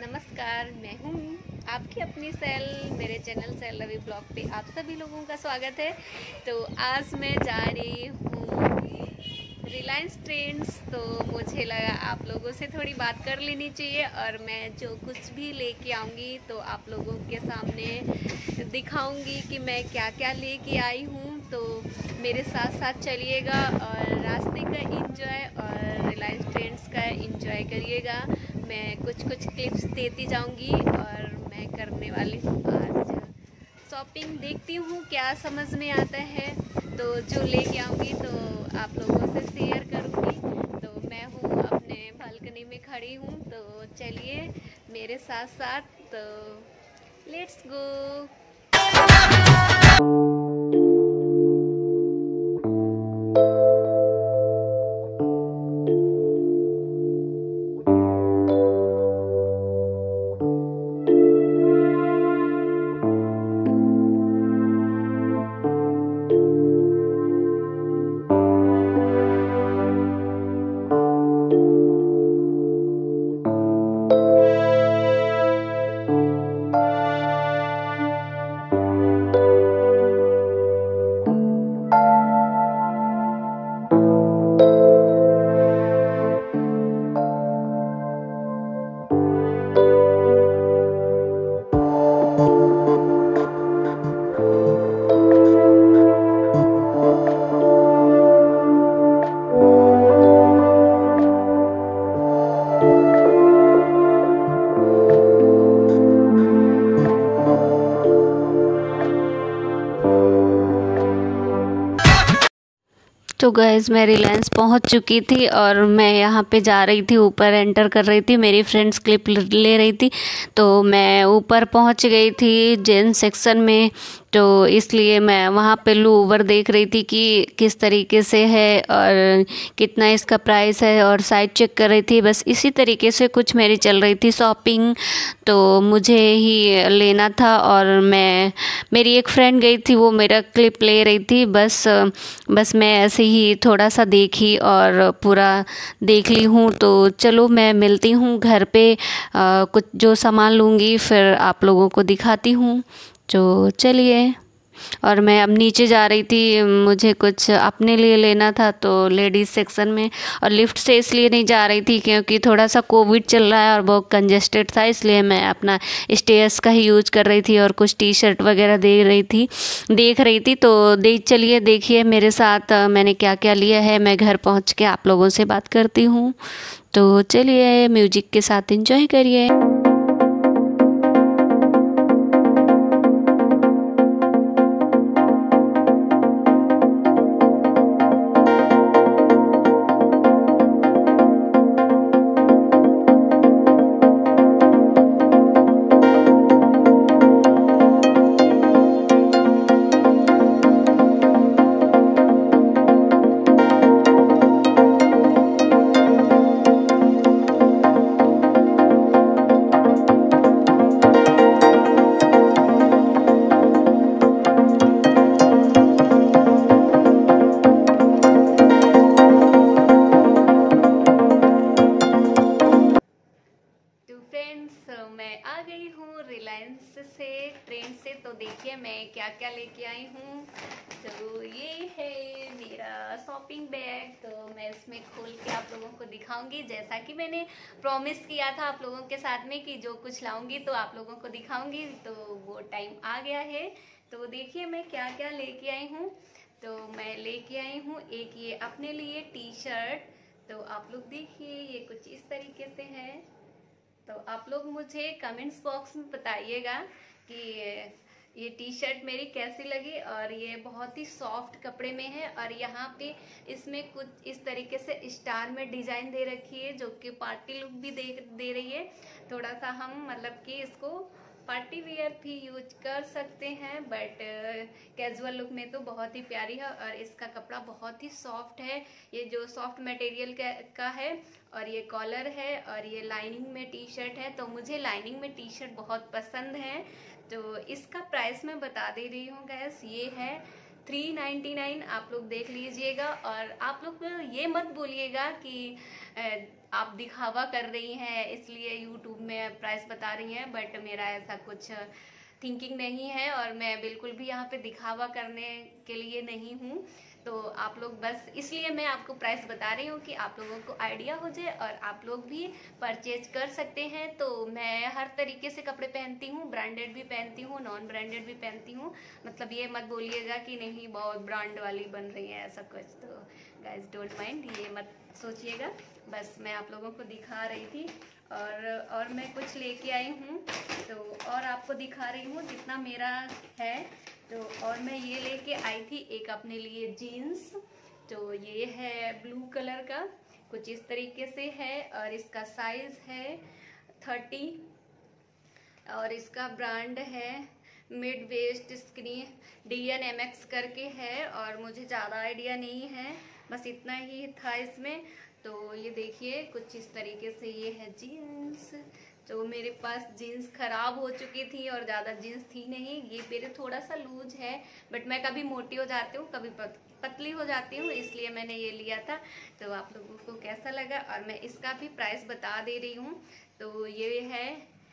नमस्कार, मैं हूँ आपकी अपनी सेल। मेरे चैनल सेल रवि ब्लॉग पे आप सभी लोगों का स्वागत है। तो आज मैं जा रही हूँ रिलायंस ट्रेंड्स। तो मुझे लगा आप लोगों से थोड़ी बात कर लेनी चाहिए और मैं जो कुछ भी लेके आऊँगी तो आप लोगों के सामने दिखाऊँगी कि मैं क्या क्या लेके आई हूँ। तो मेरे साथ साथ चलिएगा और रास्ते का एंजॉय और रिलायंस ट्रेंड्स का एंजॉय करिएगा। मैं कुछ क्लिप्स देती जाऊंगी और मैं करने वाली हूँ आज शॉपिंग। देखती हूँ क्या समझ में आता है, तो जो लेके आऊँगी तो आप लोगों से शेयर करूँगी। तो मैं हूँ अपने बालकनी में खड़ी हूँ, तो चलिए मेरे साथ साथ, तो लेट्स गो। तो गाइस मैं रिलायंस पहुंच चुकी थी और मैं यहाँ पे जा रही थी, ऊपर एंटर कर रही थी। मेरी फ्रेंड्स क्लिप ले रही थी, तो मैं ऊपर पहुंच गई थी जेंट्स सेक्शन में। तो इसलिए मैं वहाँ पे लूवर देख रही थी कि किस तरीके से है और कितना इसका प्राइस है, और साइज चेक कर रही थी। बस इसी तरीके से कुछ मेरी चल रही थी शॉपिंग। तो मुझे ही लेना था और मेरी एक फ्रेंड गई थी, वो मेरा क्लिप ले रही थी। बस मैं ऐसे ही थोड़ा सा देखी और पूरा देख ली हूँ। तो चलो मैं मिलती हूँ घर पे, कुछ जो सामान लूँगी फिर आप लोगों को दिखाती हूँ। तो चलिए। और मैं अब नीचे जा रही थी, मुझे कुछ अपने लिए लेना था तो लेडीज़ सेक्शन में। और लिफ्ट से इसलिए नहीं जा रही थी क्योंकि थोड़ा सा कोविड चल रहा है और बहुत कंजेस्टेड था, इसलिए मैं अपना स्टेयर्स का ही यूज कर रही थी और कुछ टी शर्ट वगैरह देख रही थी। तो चलिए देखिए मेरे साथ मैंने क्या क्या लिया है। मैं घर पहुँच के आप लोगों से बात करती हूँ। तो चलिए म्यूजिक के साथ एंजॉय करिए। मैं आ गई हूँ रिलायंस से, ट्रेन से। तो देखिए मैं क्या क्या लेके आई हूँ। तो ये है मेरा शॉपिंग बैग। तो मैं इसमें खोल के आप लोगों को दिखाऊंगी, जैसा कि मैंने प्रॉमिस किया था आप लोगों के साथ में कि जो कुछ लाऊंगी तो आप लोगों को दिखाऊंगी। तो वो टाइम आ गया है। तो देखिए मैं क्या क्या लेके आई हूँ। तो मैं लेके आई हूँ एक ये अपने लिए टी शर्ट। तो आप लोग देखिए ये कुछ इस तरीके से है। तो आप लोग मुझे कमेंट्स बॉक्स में बताइएगा कि ये टी शर्ट मेरी कैसी लगी। और ये बहुत ही सॉफ्ट कपड़े में है और यहाँ पे इसमें कुछ इस तरीके से स्टार में डिजाइन दे रखी है, जो कि पार्टी लुक भी दे रही है। थोड़ा सा हम मतलब कि इसको पार्टी वेयर भी यूज कर सकते हैं, बट कैजुअल लुक में तो बहुत ही प्यारी है। और इसका कपड़ा बहुत ही सॉफ्ट है, ये जो सॉफ्ट मटेरियल का है। और ये कॉलर है और ये लाइनिंग में टी शर्ट है। तो मुझे लाइनिंग में टी शर्ट बहुत पसंद है। तो इसका प्राइस मैं बता दे रही हूँ गैस, ये है 399। आप लोग देख लीजिएगा। और आप लोग ये मत बोलिएगा कि आप दिखावा कर रही हैं इसलिए यूट्यूब में प्राइस बता रही हैं, बट मेरा ऐसा कुछ थिंकिंग नहीं है और मैं बिल्कुल भी यहाँ पे दिखावा करने के लिए नहीं हूँ। तो आप लोग बस इसलिए मैं आपको प्राइस बता रही हूँ कि आप लोगों को आइडिया हो जाए और आप लोग भी परचेज कर सकते हैं। तो मैं हर तरीके से कपड़े पहनती हूँ, ब्रांडेड भी पहनती हूँ, नॉन ब्रांडेड भी पहनती हूँ। मतलब ये मत बोलिएगा कि नहीं बहुत ब्रांड वाली बन रही है ऐसा कुछ, तो गाइज डोंट माइंड, ये मत सोचिएगा। बस मैं आप लोगों को दिखा रही थी और मैं कुछ लेके आई हूँ तो और आपको दिखा रही हूँ जितना मेरा है। तो और मैं ये लेके आई थी एक अपने लिए जीन्स, तो ये है ब्लू कलर का, कुछ इस तरीके से है और इसका साइज है 30 और इसका ब्रांड है मिड वेस्ट स्क्रीन DNMX करके है और मुझे ज़्यादा आइडिया नहीं है, बस इतना ही था इसमें। तो ये देखिए कुछ इस तरीके से ये है जीन्स। तो मेरे पास जीन्स खराब हो चुकी थी और ज़्यादा जीन्स थी नहीं, ये मेरे थोड़ा सा लूज है, बट मैं कभी मोटी हो जाती हूँ कभी पतली हो जाती हूँ, इसलिए मैंने ये लिया था। तो आप लोगों को कैसा लगा, और मैं इसका भी प्राइस बता दे रही हूँ। तो ये है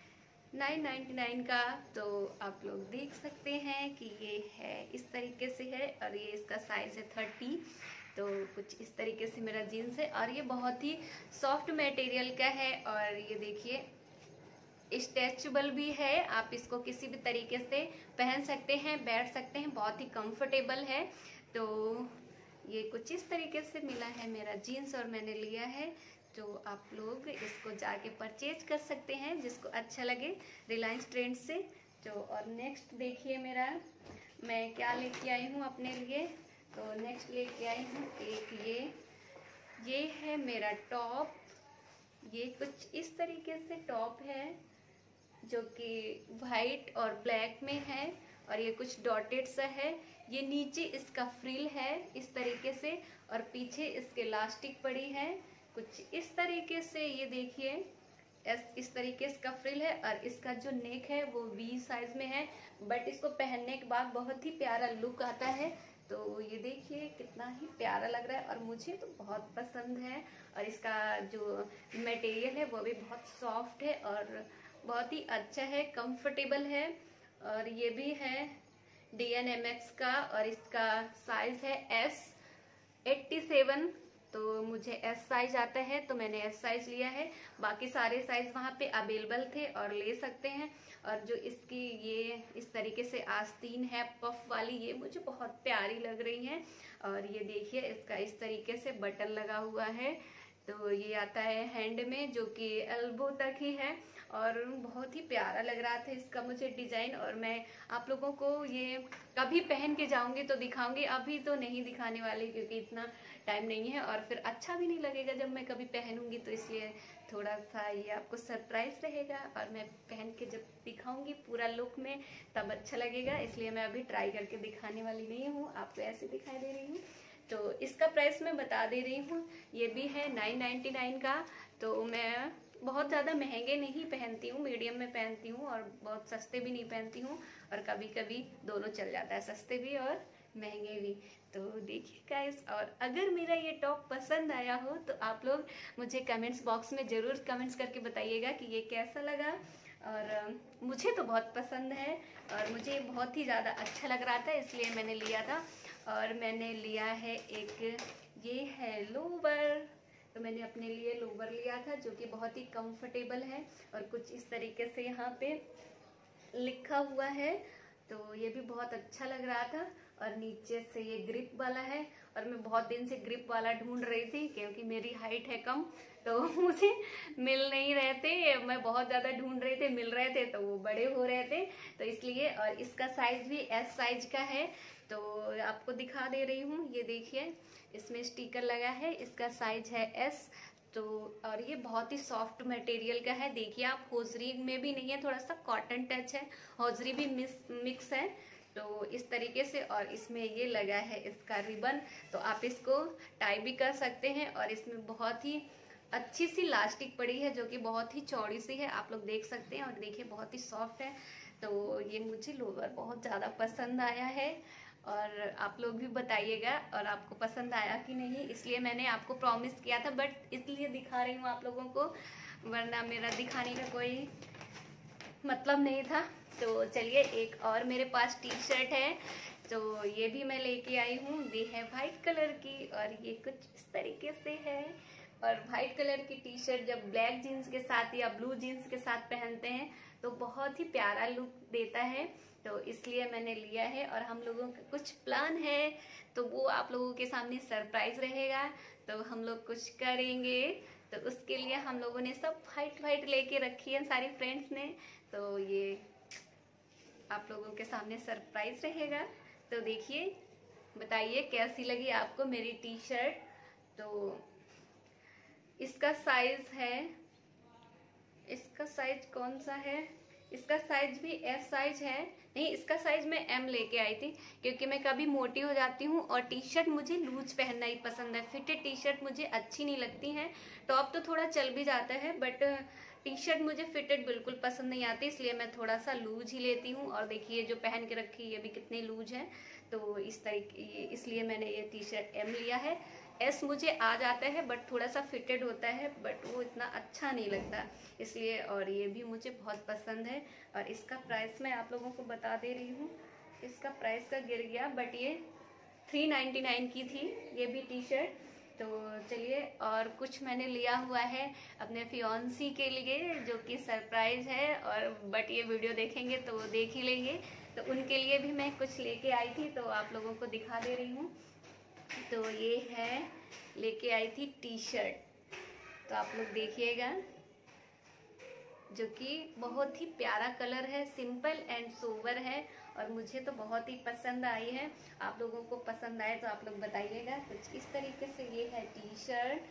999 का, तो आप लोग देख सकते हैं कि ये है इस तरीके से है और ये इसका साइज है 30। तो कुछ इस तरीके से मेरा जीन्स है और ये बहुत ही सॉफ्ट मटेरियल का है और ये देखिए स्ट्रेचेबल भी है, आप इसको किसी भी तरीके से पहन सकते हैं, बैठ सकते हैं, बहुत ही कंफर्टेबल है। तो ये कुछ इस तरीके से मिला है मेरा जीन्स और मैंने लिया है। तो आप लोग इसको जाके परचेज कर सकते हैं जिसको अच्छा लगे रिलायंस ट्रेंड से। तो और नेक्स्ट देखिए मेरा मैं क्या लेके आई हूँ अपने लिए। तो नेक्स्ट लेके आई हूँ एक ये है मेरा टॉप, ये कुछ इस तरीके से टॉप है जो कि वाइट और ब्लैक में है और ये कुछ डॉटेड सा है। ये नीचे इसका फ्रिल है इस तरीके से और पीछे इसके इलास्टिक पड़ी है कुछ इस तरीके से। ये देखिए इस तरीके इसका फ्रिल है और इसका जो नेक है वो V साइज में है, बट इसको पहनने के बाद बहुत ही प्यारा लुक आता है। तो ये देखिए कितना ही प्यारा लग रहा है और मुझे तो बहुत पसंद है। और इसका जो मटेरियल है वो भी बहुत सॉफ्ट है और बहुत ही अच्छा है, कंफर्टेबल है। और ये भी है DNMX का और इसका साइज है S87। तो मुझे S साइज आता है तो मैंने S साइज लिया है, बाकी सारे साइज वहाँ पे अवेलेबल थे और ले सकते हैं। और जो इसकी ये इस तरीके से आस्तीन है पफ वाली, ये मुझे बहुत प्यारी लग रही है। और ये देखिए इसका इस तरीके से बटन लगा हुआ है, तो ये आता है हैंड में जो कि एल्बो तक ही है और बहुत ही प्यारा लग रहा था इसका मुझे डिजाइन। और मैं आप लोगों को ये कभी पहन के जाऊंगी तो दिखाऊंगी, अभी तो नहीं दिखाने वाली क्योंकि इतना टाइम नहीं है और फिर अच्छा भी नहीं लगेगा जब मैं कभी पहनूंगी, तो इसलिए थोड़ा सा ये आपको सरप्राइज रहेगा और मैं पहन के जब दिखाऊंगी पूरा लुक में तब अच्छा लगेगा, इसलिए मैं अभी ट्राई करके दिखाने वाली नहीं हूँ, आपको ऐसे दिखाई दे रही हूँ। तो इसका प्राइस मैं बता दे रही हूँ, ये भी है 999 का। तो मैं बहुत ज़्यादा महंगे नहीं पहनती हूँ, मीडियम में पहनती हूँ और बहुत सस्ते भी नहीं पहनती हूँ और कभी कभी दोनों चल जाता है, सस्ते भी और महंगे भी। तो देखिए गाइस, और अगर मेरा ये टॉप पसंद आया हो तो आप लोग मुझे कमेंट्स बॉक्स में ज़रूर कमेंट्स करके बताइएगा कि ये कैसा लगा। और मुझे तो बहुत पसंद है और मुझे बहुत ही ज़्यादा अच्छा लग रहा था इसलिए मैंने लिया था। और मैंने लिया है एक ये है लोवर, तो मैंने अपने लिए लोवर लिया था जो कि बहुत ही कंफर्टेबल है और कुछ इस तरीके से यहाँ पे लिखा हुआ है, तो ये भी बहुत अच्छा लग रहा था। और नीचे से ये ग्रिप वाला है और मैं बहुत दिन से ग्रिप वाला ढूंढ रही थी क्योंकि मेरी हाइट है कम, तो मुझे मिल नहीं रहे थे, मैं बहुत ज़्यादा ढूंढ रहे थे, मिल रहे थे तो वो बड़े हो रहे थे, तो इसलिए। और इसका साइज भी S साइज का है, तो आपको दिखा दे रही हूँ, ये देखिए इसमें स्टिकर लगा है, इसका साइज है S। तो और ये बहुत ही सॉफ्ट मटेरियल का है, देखिए आप होजरी में भी नहीं है, थोड़ा सा कॉटन टच है, होजरी भी मिक्स है, तो इस तरीके से। और इसमें ये लगा है इसका रिबन, तो आप इसको टाई भी कर सकते हैं। और इसमें बहुत ही अच्छी सी लास्टिक पड़ी है जो कि बहुत ही चौड़ी सी है, आप लोग देख सकते हैं। और देखिए बहुत ही सॉफ्ट है, तो ये मुझे लोवर बहुत ज़्यादा पसंद आया है। और आप लोग भी बताइएगा और आपको पसंद आया कि नहीं। इसलिए मैंने आपको प्रॉमिस किया था, बट इसलिए दिखा रही हूँ आप लोगों को, वरना मेरा दिखाने का कोई मतलब नहीं था। तो चलिए, एक और मेरे पास टी शर्ट है, तो ये भी मैं लेके आई हूँ। ये है वाइट कलर की और ये कुछ इस तरीके से है। और वाइट कलर की टी शर्ट जब ब्लैक जीन्स के साथ या ब्लू जीन्स के साथ पहनते हैं तो बहुत ही प्यारा लुक देता है, तो इसलिए मैंने लिया है। और हम लोगों का कुछ प्लान है, तो वो आप लोगों के सामने सरप्राइज रहेगा। तो हम लोग कुछ करेंगे, तो उसके लिए हम लोगों ने सब वाइट लेके रखी है सारी फ्रेंड्स ने। तो ये आप लोगों के सामने सरप्राइज रहेगा। तो देखिए, बताइए कैसी लगी आपको मेरी टी शर्ट। तो इसका साइज है, इसका साइज कौन सा है, इसका साइज भी एस साइज है। नहीं, इसका साइज मैं एम लेके आई थी, क्योंकि मैं कभी मोटी हो जाती हूँ और टी शर्ट मुझे लूज पहनना ही पसंद है। फिटेड टी शर्ट मुझे अच्छी नहीं लगती है। टॉप तो थोड़ा चल भी जाता है, बट टी शर्ट मुझे फिटेड बिल्कुल पसंद नहीं आती, इसलिए मैं थोड़ा सा लूज ही लेती हूँ। और देखिए जो पहन के रखी ये भी कितनी लूज है, तो इस तरीके, इसलिए मैंने ये टी शर्ट एम लिया है। एस मुझे आ जाता है, बट थोड़ा सा फिटेड होता है, बट वो इतना अच्छा नहीं लगता इसलिए। और ये भी मुझे बहुत पसंद है। और इसका प्राइस मैं आप लोगों को बता दे रही हूँ, इसका प्राइस का गिर गया, बट ये 399 की थी ये भी टी शर्ट। तो चलिए, और कुछ मैंने लिया हुआ है अपने फियांसी के लिए, जो कि सरप्राइज है। और बट ये वीडियो देखेंगे तो वो देख ही लेंगे, तो उनके लिए भी मैं कुछ लेके आई थी, तो आप लोगों को दिखा दे रही हूँ। तो ये है, लेके आई थी टी शर्ट, तो आप लोग देखिएगा, जो कि बहुत ही प्यारा कलर है, सिंपल एंड सोबर है और मुझे तो बहुत ही पसंद आई है। आप लोगों को पसंद आए तो आप लोग बताइएगा। कुछ इस तरीके से ये है टी शर्ट।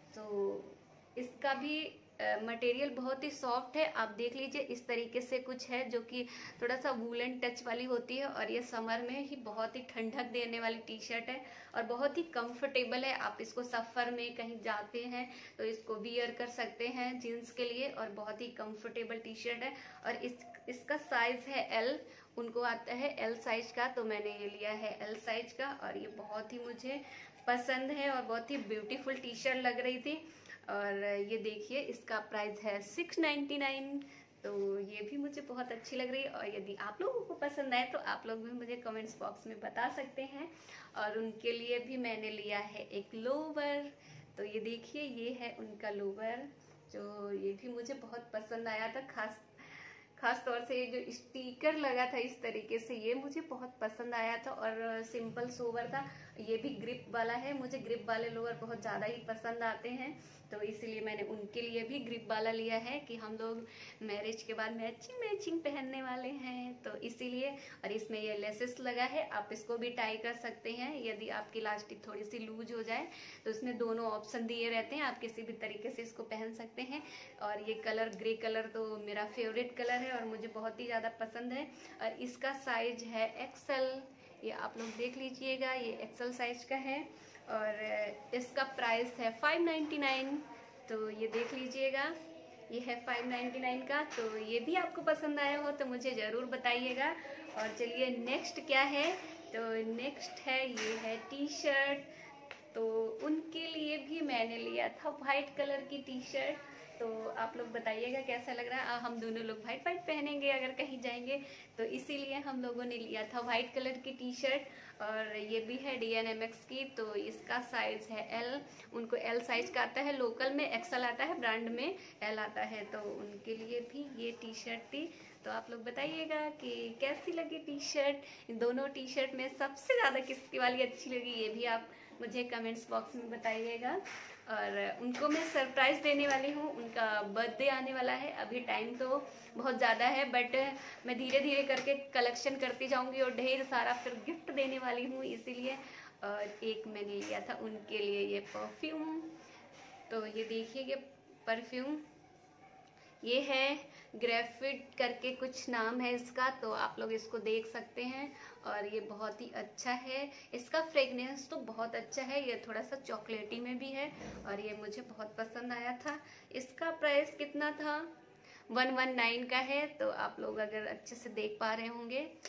तो इसका भी मटेरियल बहुत ही सॉफ्ट है, आप देख लीजिए। इस तरीके से कुछ है जो कि थोड़ा सा वूलन टच वाली होती है, और ये समर में ही बहुत ही ठंडक देने वाली टी शर्ट है और बहुत ही कंफर्टेबल है। आप इसको सफर में कहीं जाते हैं तो इसको वियर कर सकते हैं जीन्स के लिए, और बहुत ही कंफर्टेबल टी शर्ट है। और इसका साइज है एल, उनको आता है एल साइज का, तो मैंने ये लिया है एल साइज का। और ये बहुत ही मुझे पसंद है और बहुत ही ब्यूटीफुल टी शर्ट लग रही थी। और ये देखिए, इसका प्राइस है 699, तो ये भी मुझे बहुत अच्छी लग रही है। और यदि आप लोगों को पसंद आए तो आप लोग भी मुझे कमेंट्स बॉक्स में बता सकते हैं। और उनके लिए भी मैंने लिया है एक लोवर, तो ये देखिए, ये है उनका लोवर, जो ये भी मुझे बहुत पसंद आया था। खास तौर से ये जो स्टिकर लगा था इस तरीके से, ये मुझे बहुत पसंद आया था। और सिंपल सोवर था, ये भी ग्रिप वाला है, मुझे ग्रिप वाले लोअर बहुत ज़्यादा ही पसंद आते हैं, तो इसीलिए मैंने उनके लिए भी ग्रिप वाला लिया है कि हम लोग मैरिज के बाद मैचिंग पहनने वाले हैं, तो इसीलिए। और इसमें ये लेसेस लगा है, आप इसको भी टाई कर सकते हैं यदि आपकी इलास्टिक थोड़ी सी लूज हो जाए, तो इसमें दोनों ऑप्शन दिए रहते हैं, आप किसी भी तरीके से इसको पहन सकते हैं। और ये कलर, ग्रे कलर, तो मेरा फेवरेट कलर है और मुझे बहुत ही ज़्यादा पसंद है। और इसका साइज है एक्सेल, ये आप लोग देख लीजिएगा, ये एक्सेल साइज का है। और इसका प्राइस है 599, तो ये देख लीजिएगा, ये है 599 का। तो ये भी आपको पसंद आया हो तो मुझे ज़रूर बताइएगा। और चलिए, नेक्स्ट क्या है, तो नेक्स्ट है, ये है टी शर्ट। तो उनके लिए भी मैंने लिया था वाइट कलर की टी शर्ट, तो आप लोग बताइएगा कैसा लग रहा है। हम दोनों लोग वाइट पहनेंगे अगर कहीं जाएंगे, तो इसीलिए हम लोगों ने लिया था वाइट कलर की टी शर्ट। और ये भी है DNMX की, तो इसका साइज है एल, उनको एल साइज का आता है, लोकल में एक्सल आता है, ब्रांड में एल आता है, तो उनके लिए भी ये टी शर्ट थी। तो आप लोग बताइएगा कि कैसी लगी टी शर्ट। दोनों टी शर्ट में सबसे ज़्यादा किसकी वाली अच्छी लगी, ये भी आप मुझे कमेंट्स बॉक्स में बताइएगा। और उनको मैं सरप्राइज़ देने वाली हूँ, उनका बर्थडे आने वाला है, अभी टाइम तो बहुत ज़्यादा है, बट मैं धीरे धीरे करके कलेक्शन करती जाऊँगी और ढेर सारा फिर गिफ्ट देने वाली हूँ, इसीलिए। और एक मैंने लिया था उनके लिए ये परफ्यूम, तो ये देखिए, ये परफ्यूम ये है ग्रेफिट करके कुछ नाम है इसका, तो आप लोग इसको देख सकते हैं। और ये बहुत ही अच्छा है, इसका फ्रेगनेंस तो बहुत अच्छा है, ये थोड़ा सा चॉकलेटी में भी है और ये मुझे बहुत पसंद आया था। इसका प्राइस कितना था, 119 का है, तो आप लोग अगर अच्छे से देख पा रहे होंगे।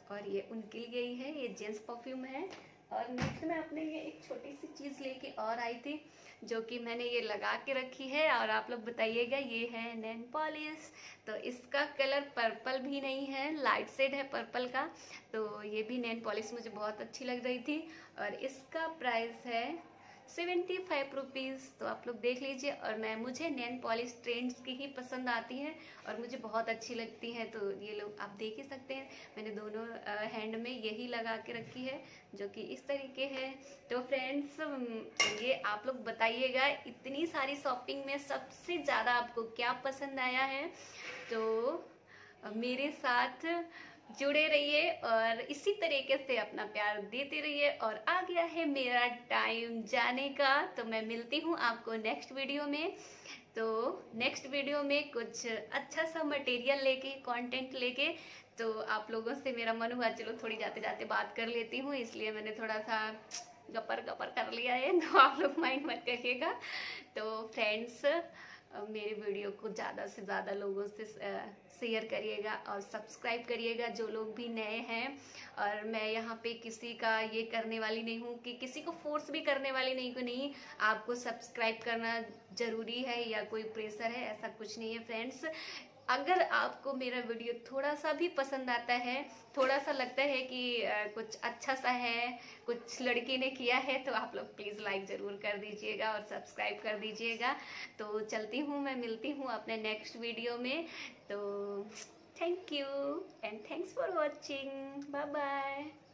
और ये उनके लिए ही है, ये जेंट्स परफ्यूम है। और नेक्स्ट मैं अपने लिए एक छोटी सी चीज़ लेके और आई थी, जो कि मैंने ये लगा के रखी है और आप लोग बताइएगा। ये है नेल पॉलिश। तो इसका कलर पर्पल भी नहीं है, लाइट शेड है पर्पल का। तो ये भी नेल पॉलिश मुझे बहुत अच्छी लग रही थी और इसका प्राइस है 75 रुपीज़। तो आप लोग देख लीजिए। और मुझे नेल पॉलिश ट्रेंड्स की ही पसंद आती है और मुझे बहुत अच्छी लगती है। तो ये लोग आप देख ही सकते हैं, मैंने दोनों हैंड में यही लगा के रखी है, जो कि इस तरीके है। तो फ्रेंड्स, ये आप लोग बताइएगा, इतनी सारी शॉपिंग में सबसे ज़्यादा आपको क्या पसंद आया है। तो मेरे साथ जुड़े रहिए और इसी तरीके से अपना प्यार देते रहिए। और आ गया है मेरा टाइम जाने का, तो मैं मिलती हूँ आपको नेक्स्ट वीडियो में। तो नेक्स्ट वीडियो में कुछ अच्छा सा मटेरियल लेके, कंटेंट लेके। तो आप लोगों से मेरा मन हुआ चलो थोड़ी जाते जाते बात कर लेती हूँ, इसलिए मैंने थोड़ा सा गपर गपर कर लिया है, तो आप लोग माइंड मत करिएगा। तो फ्रेंड्स, मेरे वीडियो को ज़्यादा से ज़्यादा लोगों से शेयर करिएगा और सब्सक्राइब करिएगा, जो लोग भी नए हैं। और मैं यहाँ पे किसी का ये करने वाली नहीं हूँ कि किसी को फोर्स भी करने वाली नहीं कि नहीं आपको सब्सक्राइब करना ज़रूरी है या कोई प्रेशर है, ऐसा कुछ नहीं है फ्रेंड्स। अगर आपको मेरा वीडियो थोड़ा सा भी पसंद आता है, थोड़ा सा लगता है कि कुछ अच्छा सा है, कुछ लड़की ने किया है, तो आप लोग प्लीज़ लाइक ज़रूर कर दीजिएगा और सब्सक्राइब कर दीजिएगा। तो चलती हूँ, मैं मिलती हूँ अपने नेक्स्ट वीडियो में। तो thank you and thanks for watching, bye bye.